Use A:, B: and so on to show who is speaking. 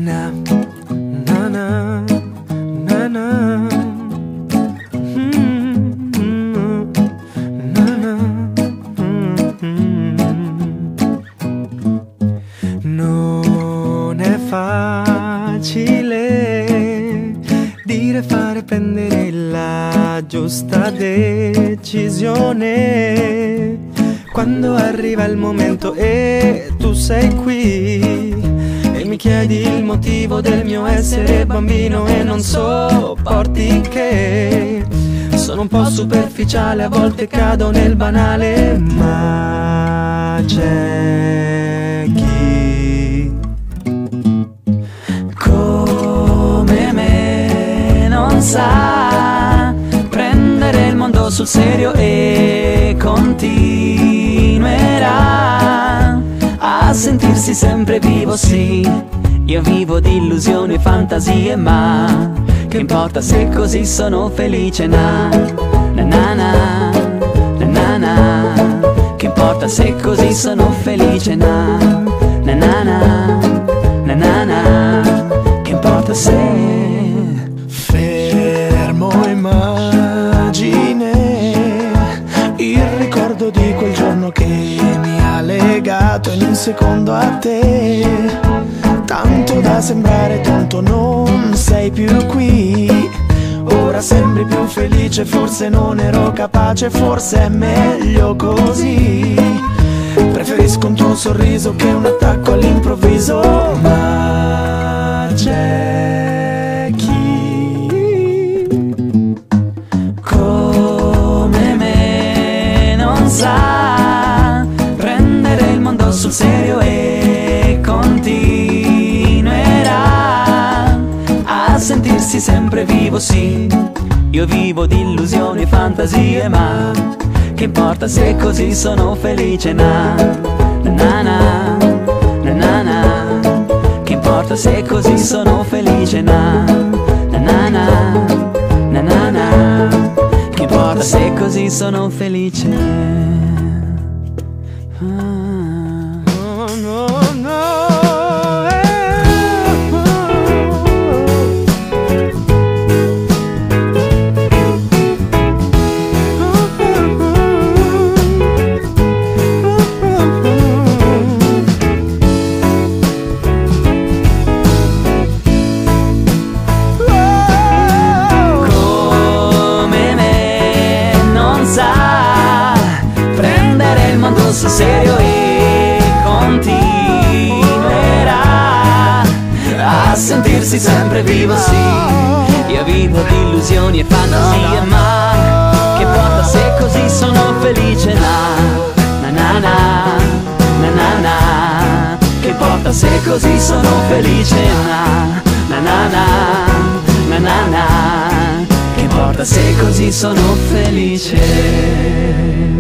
A: Na, na, na, na, na. Na, na. Non è facile dire, fare, prendere la giusta decisione quando arriva il momento e tu sei qui e mi chiedi il motivo del mio essere bambino e non sopporti che sono un po' superficiale, a volte cado nel banale, ma c'è chi come me non sa prendere il mondo sul serio e continuerà a sentirsi sempre vivo, sì. Io vivo di illusioni e fantasie, ma che importa se così sono felice, na na na na na na. Che importa se così sono felice, na na na na na na. Che importa se
B: fermo immagine il ricordo di quel giorno che mi ha legato in un secondo a te, tanto da sembrare tonto, non sei più qui. Ora sembri più felice, forse non ero capace, forse è meglio così. Preferisco un tuo sorriso che un attacco all'improvviso, ma c'è chi come me non sa prendere il mondo sul serio e continuerà a sentirsi sempre vivo, sì. Io vivo di illusioni e fantasie, ma che importa se così sono felice, na na na na na na. Che importa se così sono felice, na na na na na na na. Che importa se così sono felice. Sul serio e continuerà a sentirsi sempre vivo, sì. Io vivo di illusioni e fantasie, ma che importa se così sono felice, na na na na na na. Che importa se così sono felice, na na na na na na. Che importa se così sono felice.